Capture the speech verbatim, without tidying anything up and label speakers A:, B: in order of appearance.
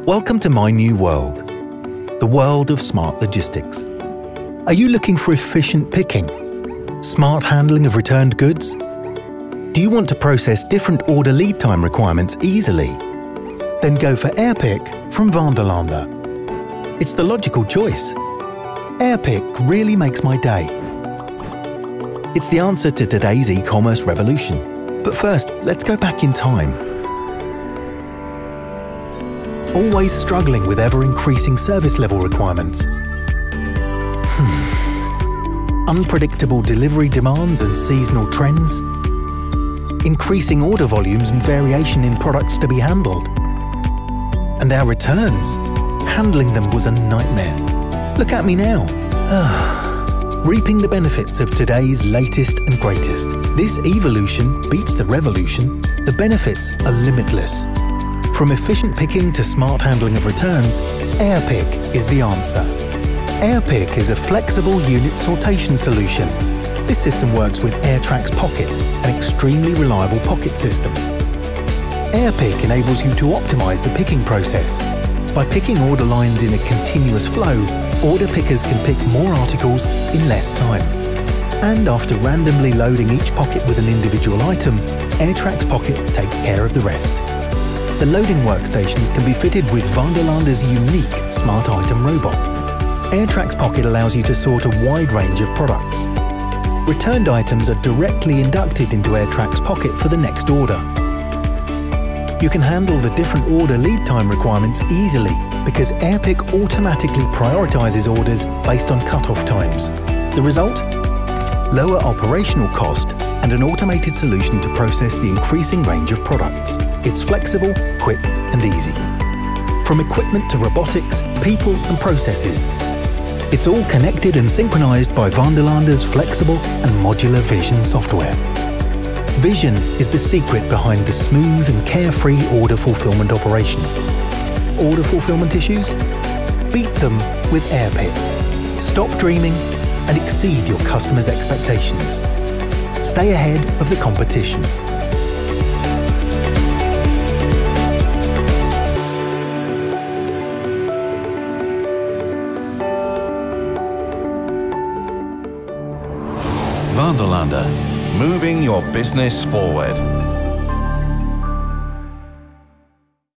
A: Welcome to my new world, the world of smart logistics. Are you looking for efficient picking, smart handling of returned goods? Do you want to process different order lead time requirements easily? Then go for AirPick from Vanderlande. It's the logical choice. AirPick really makes my day. It's the answer to today's e-commerce revolution. But first, let's go back in time. Always struggling with ever-increasing service level requirements. Unpredictable delivery demands and seasonal trends. Increasing order volumes and variation in products to be handled. And our returns, handling them was a nightmare. Look at me now. Reaping the benefits of today's latest and greatest. This evolution beats the revolution. The benefits are limitless. From efficient picking to smart handling of returns, AirPick is the answer. AirPick is a flexible unit sortation solution. This system works with AirTrax Pocket, an extremely reliable pocket system. AirPick enables you to optimize the picking process. By picking order lines in a continuous flow, order pickers can pick more articles in less time. And after randomly loading each pocket with an individual item, AirTrax Pocket takes care of the rest. The loading workstations can be fitted with Vanderlande's unique smart item robot. AirTrax Pocket allows you to sort a wide range of products. Returned items are directly inducted into AirTrax Pocket for the next order. You can handle the different order lead time requirements easily because AirPick automatically prioritizes orders based on cut-off times. The result? Lower operational cost and an automated solution to process the increasing range of products. It's flexible, quick and easy. From equipment to robotics, people and processes. It's all connected and synchronized by Vanderlande's flexible and modular Vision software. Vision is the secret behind the smooth and carefree order fulfillment operation. Order fulfillment issues? Beat them with AirPick. Stop dreaming and exceed your customers' expectations. Stay ahead of the competition.
B: Vanderlande, moving your business forward.